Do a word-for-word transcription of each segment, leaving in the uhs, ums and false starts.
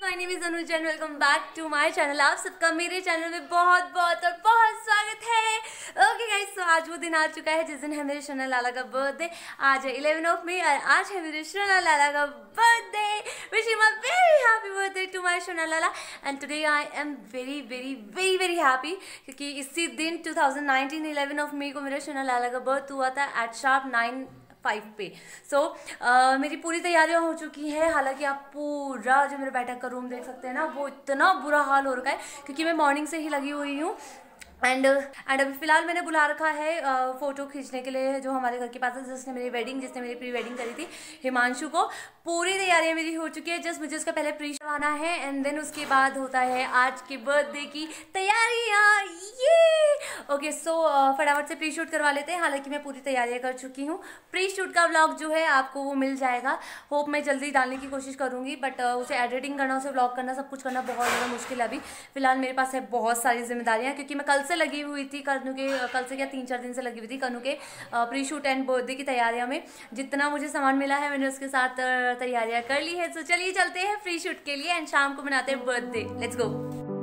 My name is Anuj and welcome back to my channel. आप सबका मेरे चैनल में बहुत बहुत और बहुत स्वागत है। ओके गाइस, तो आज वो दिन आ चुका है जिस दिन है मेरे शोना लाला का बर्थडे। आज है इलेवन ऑफ मई और आज है मेरे शोना लाला का birthday. Wish him a very happy birthday to my शोना लाला and today I am very very very very happy क्योंकि इसी दिन two thousand nineteen eleven of मई को मेरे शोना लाला का बर्थ हुआ था एट शार्प नाइन फाइव पे। सो so, uh, मेरी पूरी तैयारियां हो चुकी हैं। हालांकि आप पूरा जो मेरे बैठक का रूम देख सकते हैं ना, वो इतना बुरा हाल हो रखा है क्योंकि मैं मॉर्निंग से ही लगी हुई हूँ। एंड एंड अभी फिलहाल मैंने बुला रखा है फ़ोटो खींचने के लिए जो हमारे घर के पास है, जिसने मेरी वेडिंग जिसने मेरी प्री वेडिंग करी थी, हिमांशु को। पूरी तैयारियां मेरी हो चुकी है, जस्ट मुझे उसका पहले प्री करवाना है एंड देन उसके बाद होता है आज के बर्थडे की तैयारियां। ये ओके, सो फटाफट से प्री शूट करवा लेते हैं। हालांकि मैं पूरी तैयारियां कर चुकी हूँ। प्री शूट का व्लॉग जो है आपको वो मिल जाएगा। होप मैं जल्दी डालने की कोशिश करूँगी, बट uh, उसे एडिटिंग करना, उसे व्लॉग करना, सब कुछ करना बहुत ज़्यादा मुश्किल है। अभी फिलहाल मेरे पास है बहुत सारी जिम्मेदारियाँ क्योंकि मैं कल से लगी हुई थी कनु के कल से क्या तीन चार दिन से लगी हुई थी कनु के प्री शूट एंड बर्थडे की तैयारियों में। जितना मुझे सामान मिला है मैंने उसके साथ तैयारियां कर ली है। तो चलिए चलते हैं प्री शूट के लिए एंड शाम को मनाते हैं birthday. Let's go.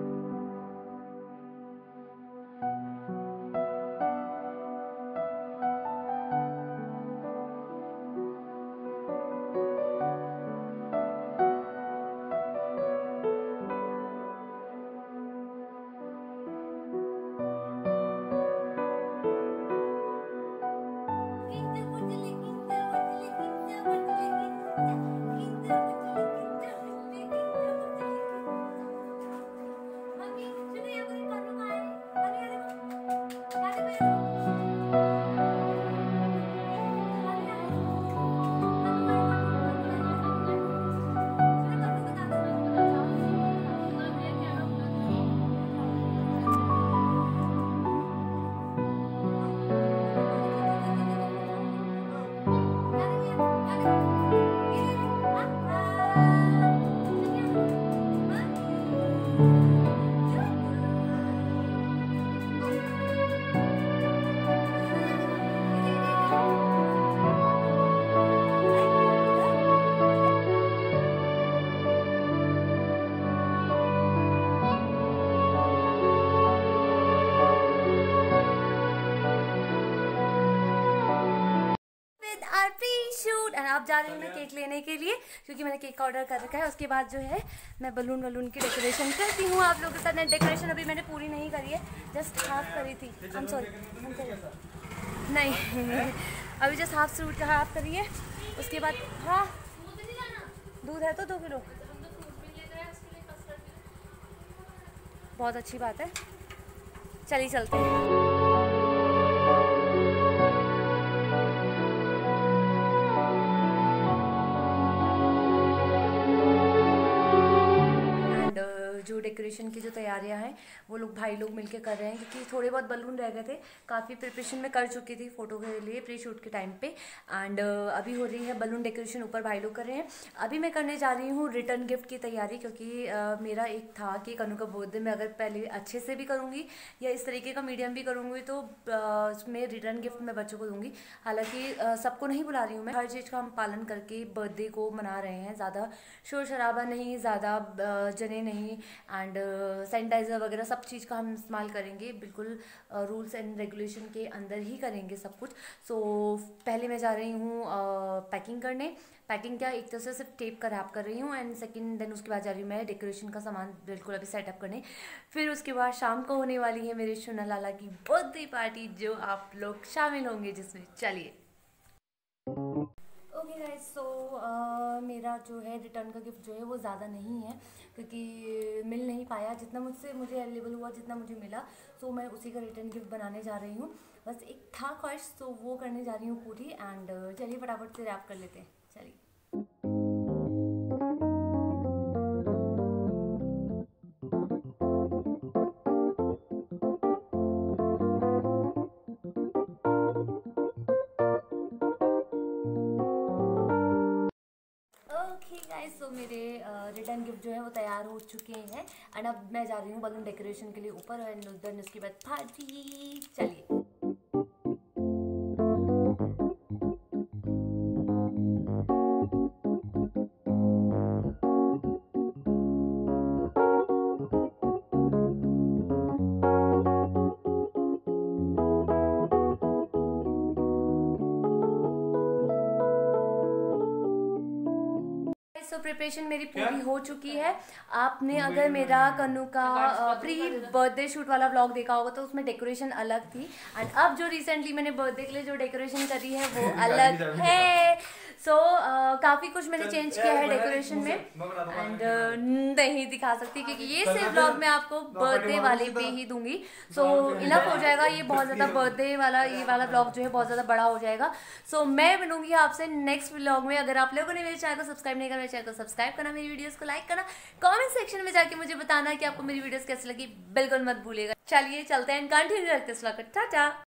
Shoot and आप जा रही हूँ मैं केक लेने के लिए क्योंकि मैंने केक का ऑर्डर कर रखा है। उसके बाद जो है मैं बलून वलून की डेकोरेशन करती हूँ आप लोगों के साथ। डेकोरेशन अभी मैंने पूरी नहीं करी है, जस्ट हाफ करी थी। आई एम सॉरी नहीं अभी जस्ट हाफ सूट का हाफ करी है। उसके बाद हाँ दूध है तो दो किलो, बहुत अच्छी बात है। चलिए चलते हैं। जो डेकोरेशन की जो तैयारियां हैं वो लोग भाई लोग मिलके कर रहे हैं क्योंकि थोड़े बहुत बलून रह गए थे। काफ़ी प्रिपरेशन में कर चुकी थी फ़ोटो के लिए प्री शूट के टाइम पे एंड अभी हो रही है बलून डेकोरेशन, ऊपर भाई लोग कर रहे हैं। अभी मैं करने जा रही हूँ रिटर्न गिफ्ट की तैयारी क्योंकि uh, मेरा एक था कि कनु का बर्थडे में अगर पहले अच्छे से भी करूँगी या इस तरीके का मीडियम भी करूँगी तो उसमें uh, रिटर्न गिफ्ट मैं बच्चों को दूँगी। हालाँकि uh, सबको नहीं बुला रही हूँ मैं, हर चीज़ का हम पालन करके बर्थडे को मना रहे हैं। ज़्यादा शोर शराबा नहीं, ज़्यादा uh, जने नहीं एंड सैनिटाइज़र वगैरह सब चीज़ का हम इस्तेमाल करेंगे। बिल्कुल रूल्स एंड रेगुलेशन के अंदर ही करेंगे सब कुछ। सो so, पहले मैं जा रही हूँ पैकिंग करने। पैकिंग क्या, एक तरह से सिर्फ टेप का रैप कर रही हूँ एंड सेकंड देन उसके बाद जा रही हूँ मैं डेकोरेशन का सामान बिल्कुल अभी सेटअप करने। फिर उसके बाद शाम को होने वाली है मेरे शोना लाला की बर्थडे पार्टी जो आप लोग शामिल होंगे जिसमें। चलिए ओके गाइस, सो मेरा जो है रिटर्न का गिफ्ट जो है वो ज़्यादा नहीं है क्योंकि मिल नहीं पाया जितना मुझसे मुझे अवेलेबल हुआ, जितना मुझे मिला। सो so, मैं उसी का रिटर्न गिफ्ट बनाने जा रही हूँ। बस एक था ख्वाहिश, तो वो करने जा रही हूँ पूरी। एंड चलिए फटाफट से रैप कर लेते हैं। चलिए गाइस, सो मेरे रिटर्न गिफ्ट जो है वो तैयार हो चुके हैं एंड अब मैं जा रही हूँ बलून डेकोरेशन के लिए ऊपर एंड देन उसके बाद पार्टी। चलिए तो प्रिपरेशन मेरी पूरी हो चुकी है। आपने अगर मेरा कन्नू का प्री बर्थडे शूट वाला व्लॉग देखा होगा तो उसमें डेकोरेशन अलग थी, एंड अब जो रिसेंटली मैंने बर्थडे के लिए जो डेकोरेशन करी है वो अलग है। सो so, uh, काफ़ी कुछ मैंने चेंज किया है डेकोरेशन में, एंड uh, नहीं दिखा सकती क्योंकि ये सिर्फ व्लॉग मैं आपको बर्थडे वाले पे ही दूंगी। सो so, इनफ हो जाएगा, ये बहुत ज़्यादा बर्थडे वाला ये वाला व्लॉग जो है बहुत ज़्यादा बड़ा हो जाएगा। सो so, मैं बनूंगी आपसे नेक्स्ट व्लॉग में। अगर आप लोगों ने मेरे चैनल को सब्सक्राइब नहीं करा, मेरे चैनल को सब्सक्राइब करना, मेरी वीडियोस को लाइक करना, कमेंट सेक्शन में जाके मुझे बताना कि आपको मेरी वीडियोस कैसी लगी, बिल्कुल मत भूलिएगा। चलिए चलते हैं, कंटिन्यू रखते हैं। टाटा।